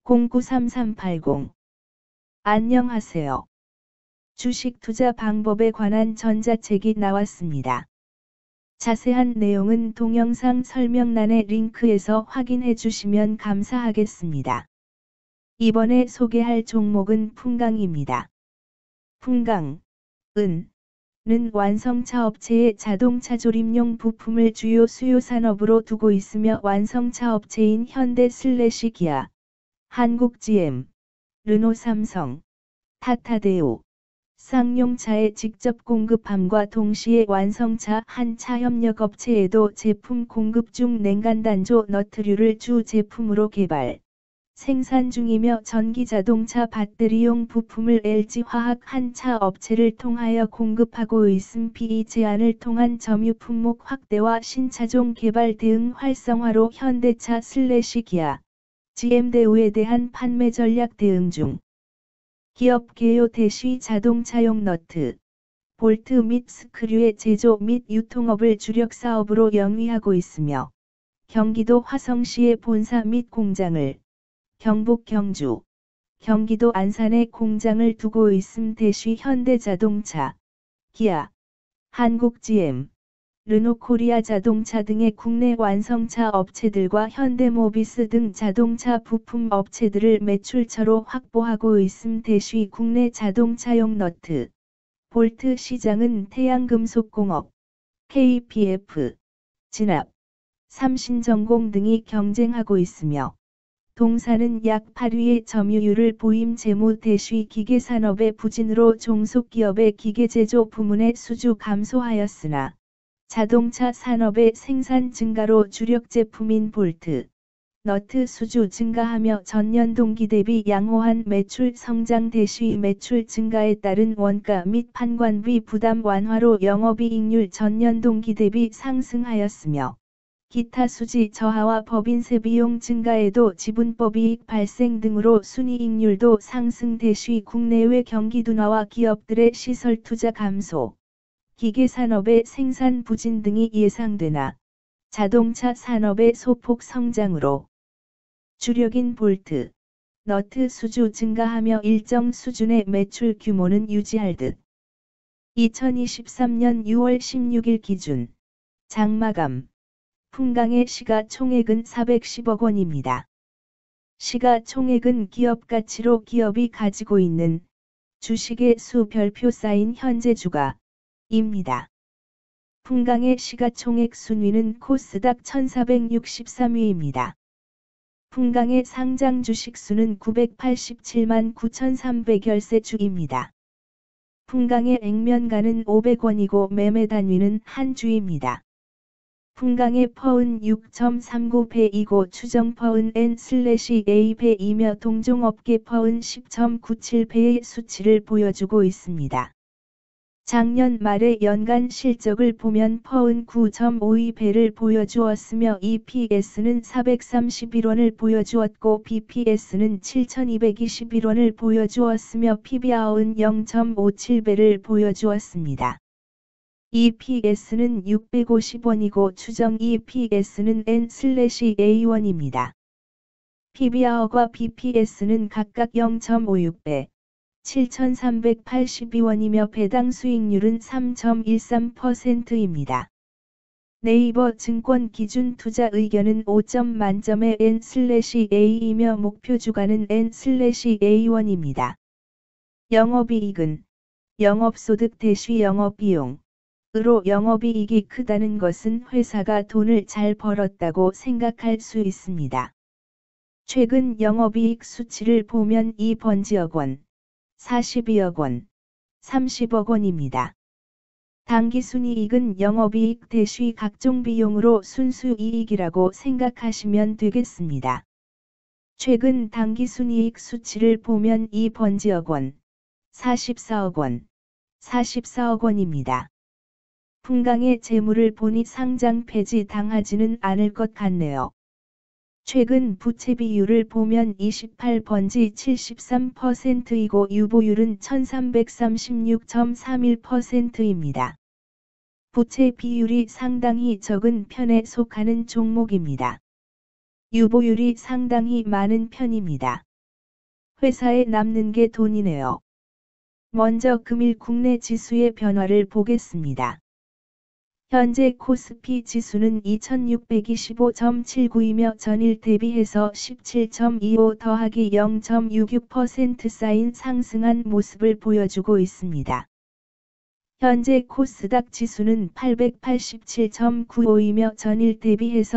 093380. 안녕하세요. 주식 투자 방법에 관한 전자책이 나왔습니다. 자세한 내용은 동영상 설명란의 링크에서 확인해 주시면 감사하겠습니다. 이번에 소개할 종목은 풍강입니다. 풍강, 는 완성차 업체의 자동차 조립용 부품을 주요 수요 산업으로 두고 있으며 완성차 업체인 현대/기아, 한국-GM, 르노 삼성, 타타대우, 쌍용차에 직접 공급함과 동시에 완성차 한 차 협력업체에도 제품 공급 중 냉간단조 너트류를 주 제품으로 개발, 생산 중이며 전기자동차 배터리용 부품을 LG화학 한 차 업체를 통하여 공급하고 있음. PE 제한을 통한 점유 품목 확대와 신차종 개발 대응 활성화로 현대차/기아, GM대우에 대한 판매 전략 대응 중. 기업 개요 대시 자동차용 너트, 볼트 및 스크류의 제조 및 유통업을 주력 사업으로 영위하고 있으며 경기도 화성시의 본사 및 공장을, 경북 경주, 경기도 안산에 공장을 두고 있음. 대시 현대자동차, 기아, 한국-GM, 르노코리아 자동차 등의 국내 완성차 업체들과 현대모비스 등 자동차 부품 업체들을 매출처로 확보하고 있음. 대시 국내 자동차용 너트, 볼트 시장은 태양금속공업, KPF, 진압, 삼신전공 등이 경쟁하고 있으며 동사는 약 8위의 점유율을 보임. 재무 대시 기계산업의 부진으로 종속기업의 기계제조 부문의 수주 감소하였으나 자동차 산업의 생산 증가로 주력 제품인 볼트, 너트 수주 증가하며 전년 동기 대비 양호한 매출 성장. 대시 매출 증가에 따른 원가 및 판관비 부담 완화로 영업이익률 전년 동기 대비 상승하였으며 기타 수지 저하와 법인세 비용 증가에도 지분법이익 발생 등으로 순이익률도 상승. 대시 국내외 경기 둔화와 기업들의 시설 투자 감소, 기계산업의 생산 부진 등이 예상되나 자동차 산업의 소폭 성장으로 주력인 볼트, 너트 수주 증가하며 일정 수준의 매출 규모는 유지할 듯. 2023년 6월 16일 기준 장마감 풍강의 시가총액은 410억 원입니다. 시가총액은 기업가치로 기업이 가지고 있는 주식의 수 별표 쌓인 현재 주가입니다. 풍강의 시가총액 순위는 코스닥 1463위입니다. 풍강의 상장 주식 수는 987만 9,300열세주입니다. 풍강의 액면가는 500원이고 매매 단위는 한 주입니다. 풍강의 퍼은 6.39배이고 추정 퍼은 N/A배이며 동종업계 퍼은 10.97배의 수치를 보여주고 있습니다. 작년 말의 연간 실적을 보면 퍼은 9.52배를 보여주었으며 EPS는 431원을 보여주었고 BPS는 7,221원을 보여주었으며 PBR은 0.57배를 보여주었습니다. EPS는 650원이고 추정 EPS는 N/A1입니다. PBR과 BPS는 각각 0.56배, 7,382원이며 배당 수익률은 3.13%입니다. 네이버 증권 기준 투자 의견은 5점 만점의 N/A이며 목표 주가는 N/A1입니다. 영업이익은 영업소득 대시 영업비용 으로 영업이익이 크다는 것은 회사가 돈을 잘 벌었다고 생각할 수 있습니다. 최근 영업이익 수치를 보면 2번지억 원, 42억 원, 30억 원입니다. 당기순이익은 영업이익 대시 각종 비용으로 순수이익이라고 생각하시면 되겠습니다. 최근 당기순이익 수치를 보면 2번지억 원, 44억 원, 44억 원입니다. 풍강의 재물을 보니 상장 폐지 당하지는 않을 것 같네요. 최근 부채 비율을 보면 28번지 73%이고 유보율은 1336.31%입니다. 부채 비율이 상당히 적은 편에 속하는 종목입니다. 유보율이 상당히 많은 편입니다. 회사에 남는 게 돈이네요. 먼저 금일 국내 지수의 변화를 보겠습니다. 현재 코스피 지수는 2625.79이며 전일 대비해서 17.25 더하기 0.66% 쌓인 상승한 모습을 보여주고 있습니다. 현재 코스닥 지수는 887.95이며 전일 대비해서